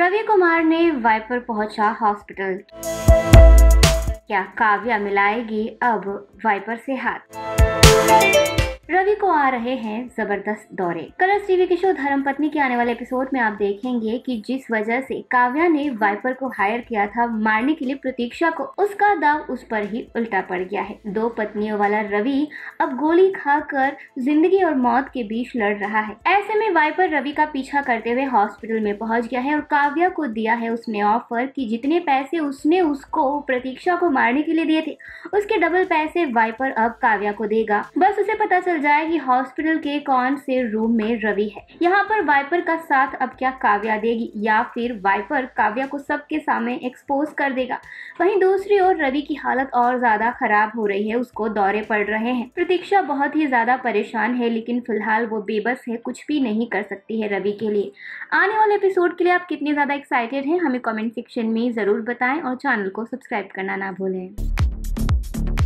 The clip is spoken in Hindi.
रवि कुमार ने वाइपर पहुंचा हॉस्पिटल। क्या काव्या मिलाएगी अब वाइपर से हाथ? रवि को आ रहे हैं जबरदस्त दौरे। कलर्स टीवी के शो धर्मपत्नी के आने वाले एपिसोड में आप देखेंगे कि जिस वजह से काव्या ने वाइपर को हायर किया था मारने के लिए प्रतीक्षा को, उसका दाव उस पर ही उल्टा पड़ गया है। दो पत्नियों वाला रवि अब गोली खाकर जिंदगी और मौत के बीच लड़ रहा है। ऐसे में वाइपर रवि का पीछा करते हुए हॉस्पिटल में पहुंच गया है और काव्या को दिया है उसने ऑफर कि जितने पैसे उसने उसको प्रतीक्षा को मारने के लिए दिए थे उसके डबल पैसे वाइपर अब काव्या को देगा। बस उसे पता चल जाए कि हॉस्पिटल के कौन से रूम में रवि है। यहाँ पर वाइपर का साथ अब क्या काव्या देगी या फिर वाइपर काव्या को सबके सामने एक्सपोज कर देगा। वहीं दूसरी ओर रवि की हालत और ज्यादा खराब हो रही है, उसको दौरे पड़ रहे हैं। प्रतीक्षा बहुत ही ज्यादा परेशान है, लेकिन फिलहाल वो बेबस है, कुछ भी नहीं कर सकती है रवि के लिए। आने वाले एपिसोड के लिए आप कितने ज्यादा एक्साइटेड हैं हमें कमेंट सेक्शन में जरूर बताएं और चैनल को सब्सक्राइब करना ना भूलें।